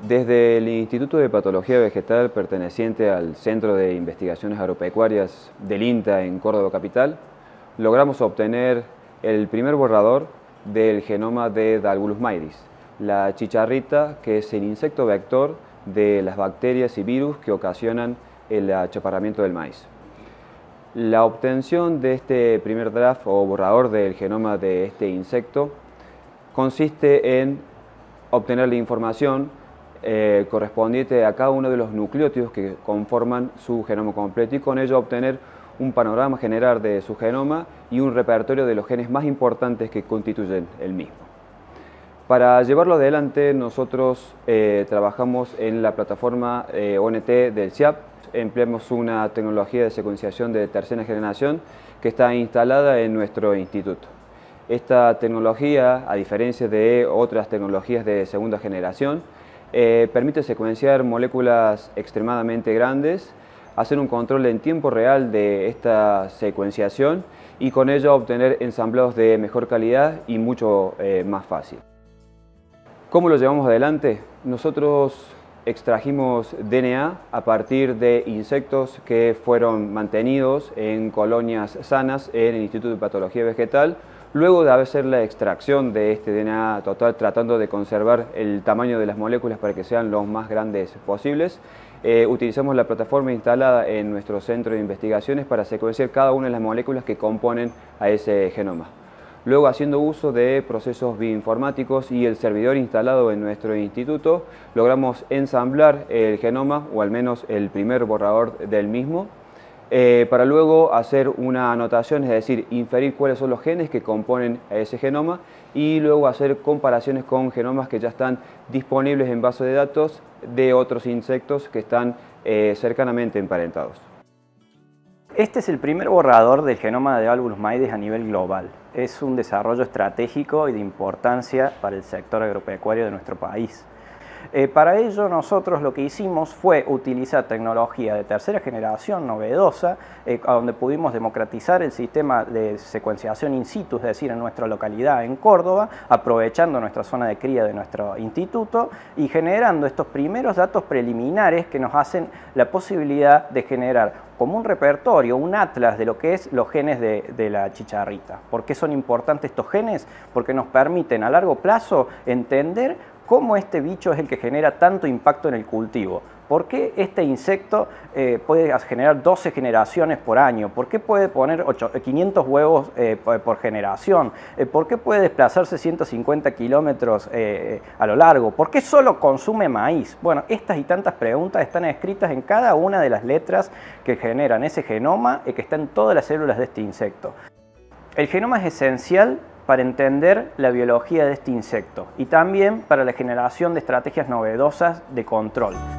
Desde el Instituto de Patología Vegetal perteneciente al Centro de Investigaciones Agropecuarias del INTA en Córdoba Capital, logramos obtener el primer borrador del genoma de Dalgulus maydis, la chicharrita que es el insecto vector de las bacterias y virus que ocasionan el achaparramiento del maíz. La obtención de este primer draft o borrador del genoma de este insecto consiste en obtener la información correspondiente a cada uno de los nucleótidos que conforman su genoma completo y con ello obtener un panorama general de su genoma y un repertorio de los genes más importantes que constituyen el mismo. Para llevarlo adelante nosotros trabajamos en la plataforma ONT del CIAP. Empleamos una tecnología de secuenciación de tercera generación que está instalada en nuestro instituto. Esta tecnología, a diferencia de otras tecnologías de segunda generación, permite secuenciar moléculas extremadamente grandes, hacer un control en tiempo real de esta secuenciación y con ello obtener ensamblados de mejor calidad y mucho más fácil. ¿Cómo lo llevamos adelante? Nosotros extrajimos DNA a partir de insectos que fueron mantenidos en colonias sanas en el Instituto de Patología Vegetal. Luego de hacer la extracción de este DNA total, tratando de conservar el tamaño de las moléculas para que sean los más grandes posibles, utilizamos la plataforma instalada en nuestro centro de investigaciones para secuenciar cada una de las moléculas que componen a ese genoma. Luego, haciendo uso de procesos bioinformáticos y el servidor instalado en nuestro instituto, logramos ensamblar el genoma, o al menos el primer borrador del mismo, para luego hacer una anotación, es decir, inferir cuáles son los genes que componen a ese genoma y luego hacer comparaciones con genomas que ya están disponibles en base de datos de otros insectos que están cercanamente emparentados. Este es el primer borrador del genoma de Dalgulus maydis a nivel global. Es un desarrollo estratégico y de importancia para el sector agropecuario de nuestro país. Para ello nosotros lo que hicimos fue utilizar tecnología de tercera generación novedosa, donde pudimos democratizar el sistema de secuenciación in situ, es decir, en nuestra localidad en Córdoba, aprovechando nuestra zona de cría de nuestro instituto y generando estos primeros datos preliminares que nos hacen la posibilidad de generar como un repertorio, un atlas de lo que es los genes de la chicharrita. ¿Por qué son importantes estos genes? Porque nos permiten a largo plazo entender cómo este bicho es el que genera tanto impacto en el cultivo. ¿Por qué este insecto puede generar 12 generaciones por año? ¿Por qué puede poner 500 huevos por generación? ¿Por qué puede desplazarse 150 kilómetros a lo largo? ¿Por qué solo consume maíz? Bueno, estas y tantas preguntas están escritas en cada una de las letras que generan ese genoma y que está en todas las células de este insecto. El genoma es esencial para entender la biología de este insecto y también para la generación de estrategias novedosas de control.